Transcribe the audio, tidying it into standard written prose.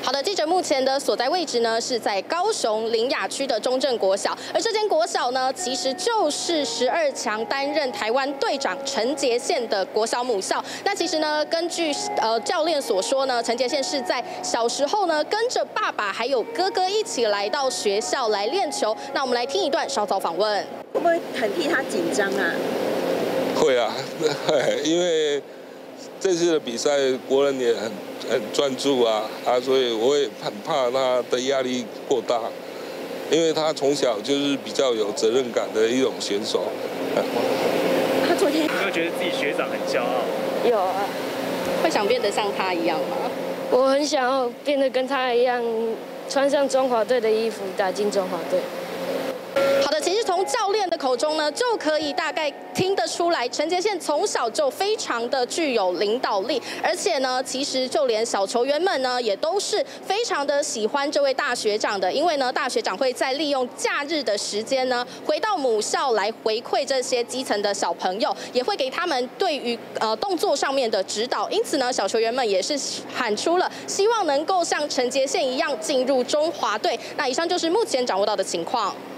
好的，记者目前的所在位置呢是在高雄苓雅区的中正国小，而这间国小呢其实就是12强担任台湾队长陈杰宪的国小母校。那其实呢，根据教练所说呢，陈杰宪是在小时候呢跟着爸爸还有哥哥一起来到学校来练球。那我们来听一段稍早访问， 会不会很替他紧张啊？ 会啊，因为这次的比赛国人也很专注啊，所以我也很怕他的压力过大，因为他从小就是比较有责任感的一种选手。 他昨天有没有觉得自己学长很骄傲？ 有啊， 会想变得像他一样吗？ 我很想要变得跟他一样，穿上中华队的衣服，打进中华队。 好的，其实从教练的口中呢，就可以大概听得出来，陈杰宪从小就非常的具有领导力，而且呢，其实就连小球员们呢，也都是非常的喜欢这位大学长的，因为呢，大学长会在利用假日的时间呢，回到母校来回馈这些基层的小朋友，也会给他们对于动作上面的指导，因此呢，小球员们也是喊出了希望能够像陈杰宪一样进入中华队。那以上就是目前掌握到的情况。